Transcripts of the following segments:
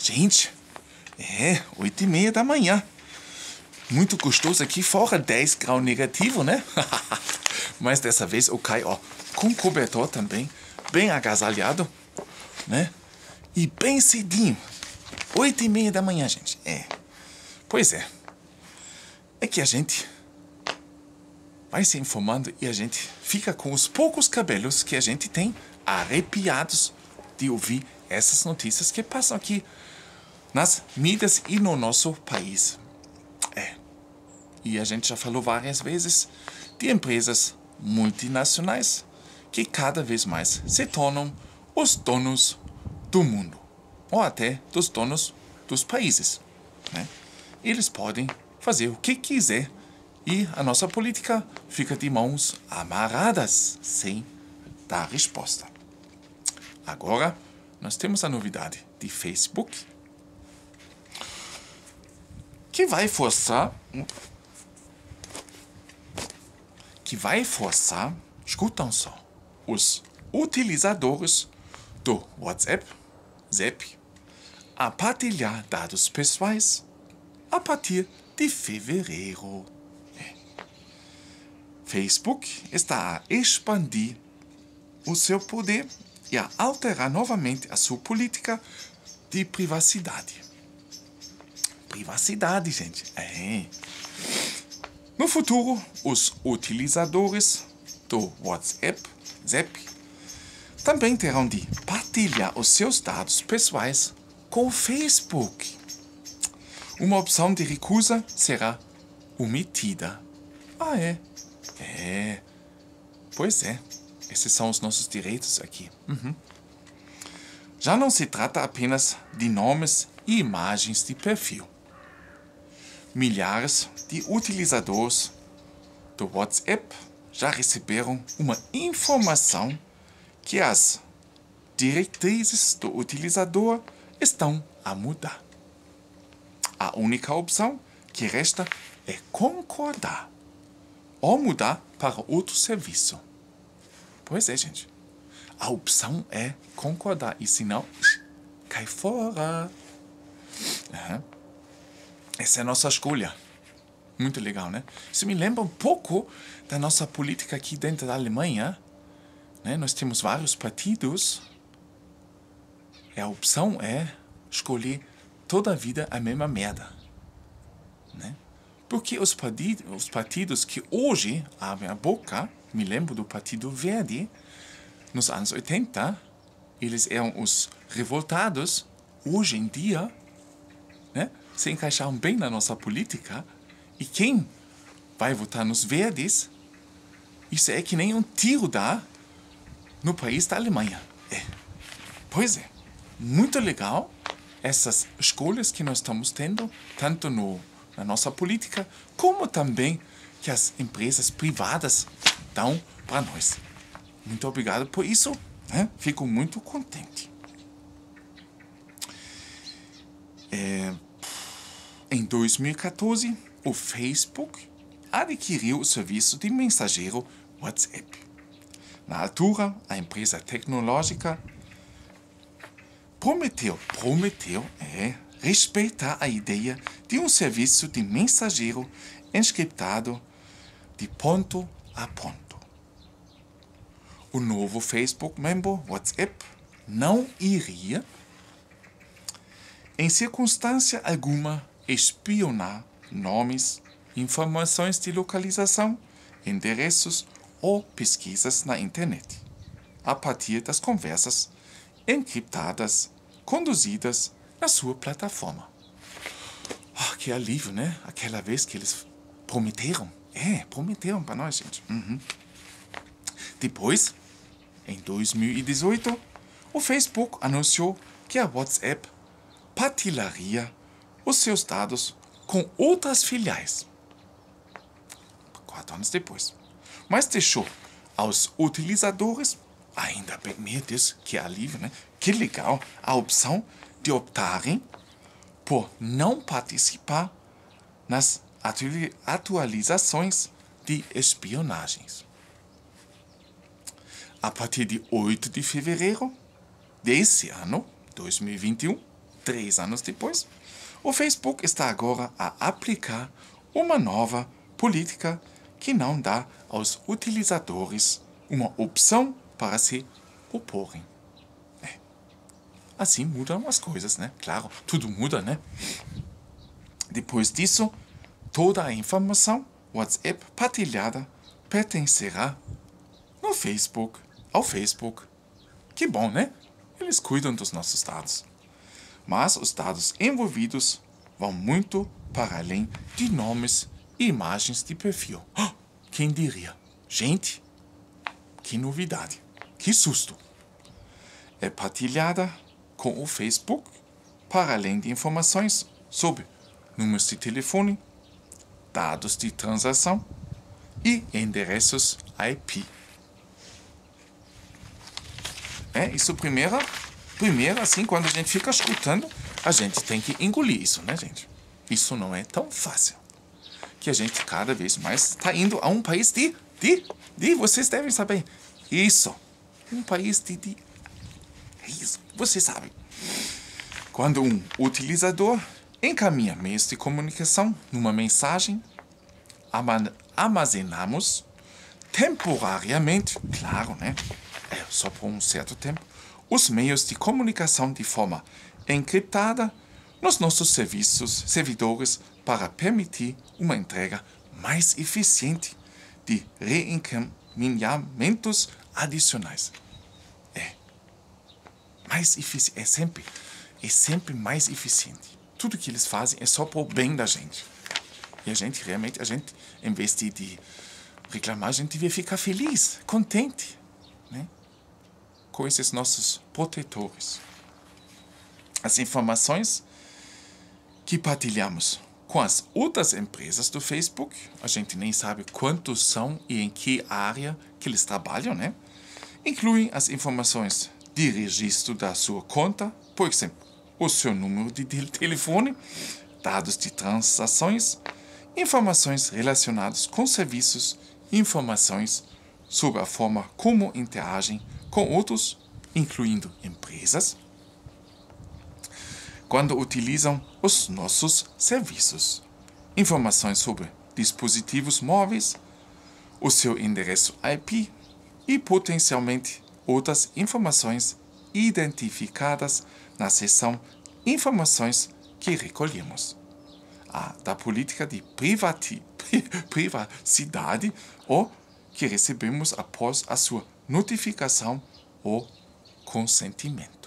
Gente, 8h30 da manhã. Muito gostoso aqui fora, 10 graus negativo, né? Mas dessa vez eu caio, ó, com cobertor também, bem agasalhado, né? E bem cedinho. 8h30 da manhã, gente. Pois é. É que a gente vai se informando e a gente fica com os poucos cabelos que a gente tem arrepiados de ouvir essas notícias que passam aqui nas mídias e no nosso país. E a gente já falou várias vezes de empresas multinacionais que cada vez mais se tornam os donos do mundo, ou até dos donos dos países, né? Eles podem fazer o que quiser e a nossa política fica de mãos amarradas, sem dar resposta. Agora, nós temos a novidade de Facebook, que vai forçar, escutam só, os utilizadores do WhatsApp, Zap, a partilhar dados pessoais a partir de fevereiro. Facebook está a expandir o seu poder e a alterar novamente a sua política de privacidade. Privacidade, gente. No futuro, os utilizadores do WhatsApp, Zap, também terão de partilhar os seus dados pessoais com o Facebook. Uma opção de recusa será omitida. Pois é. Esses são os nossos direitos aqui. Já não se trata apenas de nomes e imagens de perfil. Milhares de utilizadores do WhatsApp já receberam uma informação que as diretrizes do utilizador estão a mudar. A única opção que resta é concordar ou mudar para outro serviço. Pois é, gente. A opção é concordar e senão, cai fora. Essa é a nossa escolha. Muito legal, né? Isso me lembra um pouco da nossa política aqui dentro da Alemanha, né? Nós temos vários partidos. A opção é escolher toda a vida a mesma merda, né? Porque os partidos que hoje abrem a boca, me lembro do Partido Verde, nos anos 80, eles eram os revoltados, hoje em dia, né, se encaixaram bem na nossa política, e quem vai votar nos verdes, isso é que nem um tiro dá no país da Alemanha. Pois é, muito legal essas escolhas que nós estamos tendo, tanto na nossa política, como também que as empresas privadas dão para nós. Muito obrigado por isso, né? Fico muito contente. Em 2014, o Facebook adquiriu o serviço de mensageiro WhatsApp. Na altura, a empresa tecnológica prometeu respeitar a ideia de um serviço de mensageiro encriptado de ponto a ponto. O novo Facebook Member WhatsApp não iria, em circunstância alguma, espionar nomes, informações de localização, endereços ou pesquisas na internet, a partir das conversas encriptadas conduzidas na sua plataforma. Que alívio, né? Aquela vez que eles prometeram. Prometeram para nós, gente. Depois, em 2018, o Facebook anunciou que a WhatsApp partilharia os seus dados com outras filiais. 4 anos depois. Mas deixou aos utilizadores, ainda bem, meu Deus, que alívio, né? Que legal, a opção de optarem por não participar nas atualizações de espionagens. A partir de 8 de fevereiro desse ano, 2021, 3 anos depois, o Facebook está agora a aplicar uma nova política que não dá aos utilizadores uma opção para se oporem. Assim mudam as coisas, né? Claro, tudo muda, né? Depois disso, toda a informação WhatsApp partilhada pertencerá no Facebook, ao Facebook. Que bom, né? Eles cuidam dos nossos dados. Mas os dados envolvidos vão muito para além de nomes e imagens de perfil. Quem diria? Gente, que novidade, que susto! É partilhada com o Facebook para além de informações sobre números de telefone, dados de transação e endereços IP. Isso primeiro, assim, quando a gente fica escutando, a gente tem que engolir isso, né, gente? Isso não é tão fácil. Que a gente cada vez mais está indo a um país vocês devem saber. Isso. Um país isso. Vocês sabem. Quando um utilizador encaminha meios de comunicação numa mensagem, armazenamos temporariamente, claro, né? Só por um certo tempo, os meios de comunicação de forma encriptada nos nossos servidores para permitir uma entrega mais eficiente de reencaminhamentos adicionais. Mais eficiente, é sempre mais eficiente. Tudo que eles fazem é só para o bem da gente. E a gente, em vez de reclamar, a gente devia ficar feliz, contente, né? Com esses nossos protetores. As informações que partilhamos com as outras empresas do Facebook, a gente nem sabe quantos são e em que área que eles trabalham, né? Incluem as informações de registro da sua conta, por exemplo, o seu número de telefone, dados de transações, informações relacionadas com serviços, informações sobre a forma como interagem com outros, incluindo empresas, quando utilizam os nossos serviços, informações sobre dispositivos móveis, o seu endereço IP e potencialmente outras informações identificadas na seção Informações que recolhemos. Da política de privacidade ou que recebemos após a sua notificação ou consentimento.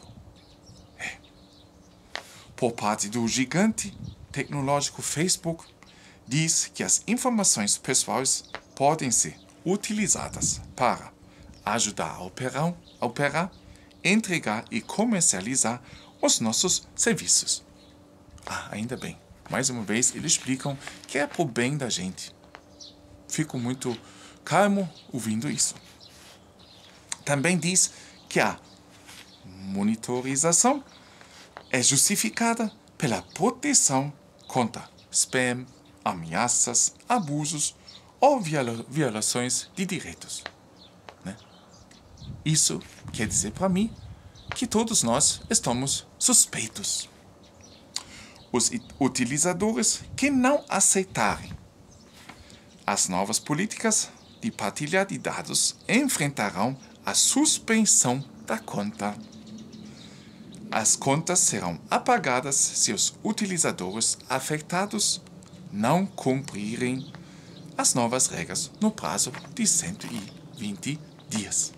Por parte do gigante tecnológico Facebook, diz que as informações pessoais podem ser utilizadas para ajudar a operar, entregar e comercializar os nossos serviços. Ainda bem. Mais uma vez, eles explicam que é pro bem da gente. Fico muito calmo ouvindo isso. Também diz que a monitorização é justificada pela proteção contra spam, ameaças, abusos ou violações de direitos. Né? Isso quer dizer para mim que todos nós estamos suspeitos. Os utilizadores que não aceitarem as novas políticas de partilha de dados enfrentarão a suspensão da conta. As contas serão apagadas se os utilizadores afetados não cumprirem as novas regras no prazo de 120 dias.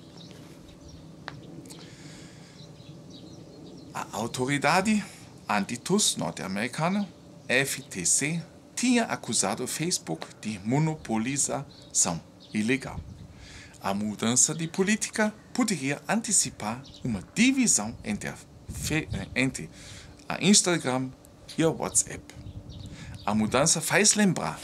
A autoridade antitrust norte-americana, FTC, tinha acusado o Facebook de monopolização ilegal. A mudança de política poderia antecipar uma divisão entre a Instagram e a WhatsApp. A mudança faz lembrar,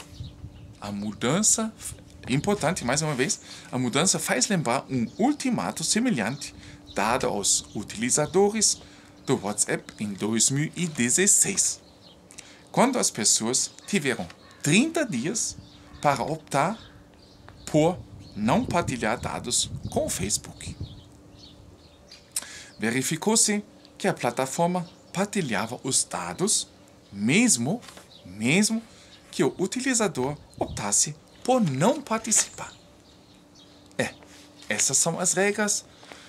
importante mais uma vez, a mudança faz lembrar um ultimato semelhante dado aos utilizadores do WhatsApp em 2016, quando as pessoas tiveram 30 dias para optar por não partilhar dados com o Facebook. Verificou-se que a plataforma partilhava os dados, mesmo que o utilizador optasse por não participar. Essas são as regras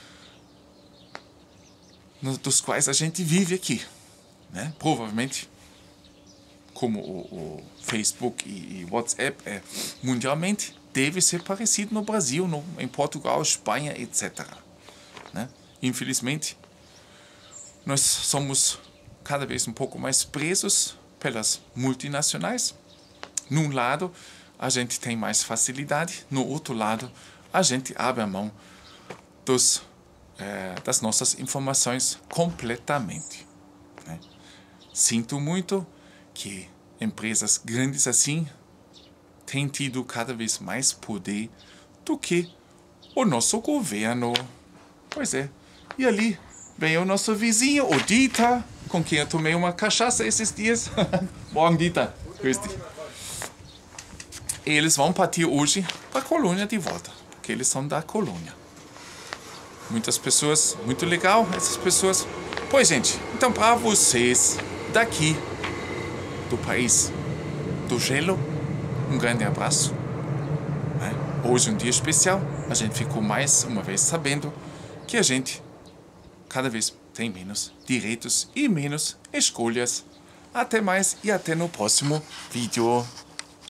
dos quais a gente vive aqui, né? Provavelmente, como o Facebook e WhatsApp mundialmente, deve ser parecido no Brasil, em Portugal, Espanha, etc. Né? Infelizmente, nós somos cada vez um pouco mais presos pelas multinacionais. Num lado, a gente tem mais facilidade, no outro lado, a gente abre a mão das nossas informações completamente. Né? Sinto muito que empresas grandes assim têm tido cada vez mais poder do que o nosso governo. Pois é. E ali vem o nosso vizinho, o Dieter, com quem eu tomei uma cachaça esses dias. Morgen, Dieter. Grüß dich. Eles vão partir hoje para a colônia de volta, porque eles são da colônia. Muitas pessoas, muito legal essas pessoas. Pois, gente, então para vocês daqui do país do gelo, um grande abraço. Hoje um dia especial, a gente ficou mais uma vez sabendo que a gente cada vez tem menos direitos e menos escolhas. Até mais e até no próximo vídeo.